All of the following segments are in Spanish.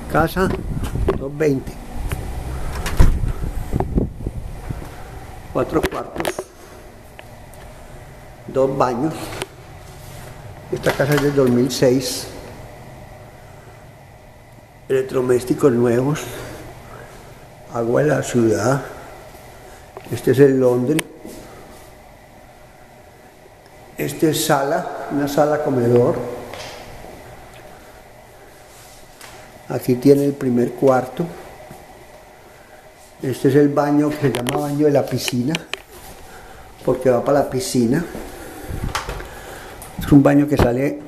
Casa 220. 4 cuartos. 2 baños. Esta casa es del 2006. Electrodomésticos nuevos. Agua de la ciudad. Este es el Londres. Este es sala, una sala comedor. Aquí tiene el primer cuarto. Este es el baño que se llama baño de la piscina, porque va para la piscina. Es un baño que sale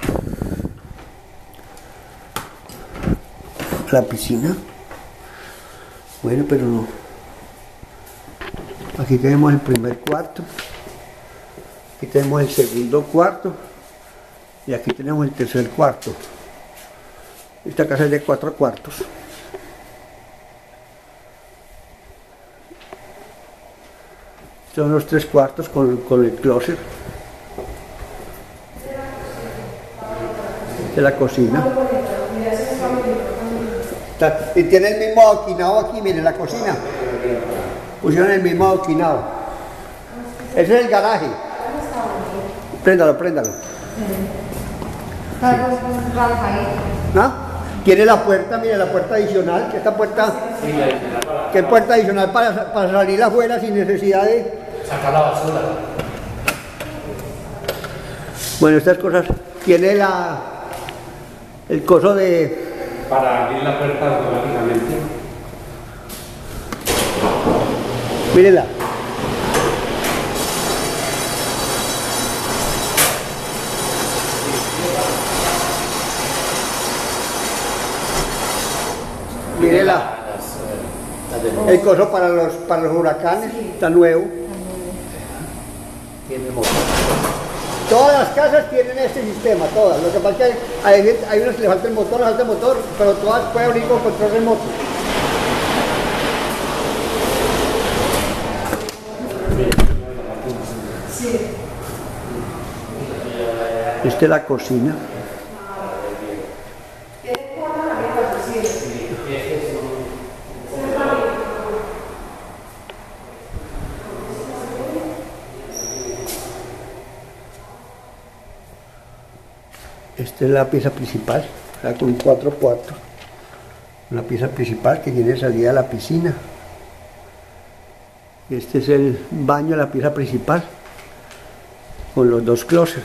a la piscina. Bueno, pero no. Aquí tenemos el primer cuarto. Aquí tenemos el segundo cuarto. Y aquí tenemos el tercer cuarto. Esta casa es de 4 cuartos. Estos son los 3 cuartos con el closet. Esta es la cocina. Y tiene el mismo adoquinado aquí, miren la cocina. Pusieron el mismo adoquinado. Ese es el garaje. Préndalo, préndalo. ¿No? Tiene la puerta, mire la puerta adicional, que esta puerta, que es puerta adicional para salir afuera sin necesidad de sacar la basura. Bueno, estas cosas, tiene el coso de para abrir la puerta automáticamente. Mírela. Mírela. El coso para los huracanes, está nuevo. Tiene motor. Todas las casas tienen este sistema, todas. Lo que pasa es que hay unos que le falta el motor, pero todas pueden abrir con control remoto. Esta es la cocina. Esta es la pieza principal, o sea, con 4 cuartos. Una pieza principal que tiene salida a la piscina. Este es el baño de la pieza principal, con los 2 closets.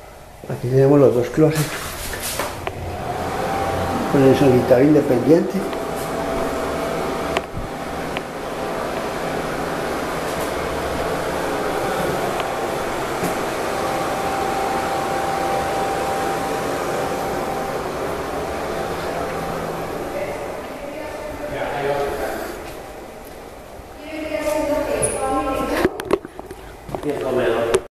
Aquí tenemos los 2 closets, con el sanitario independiente.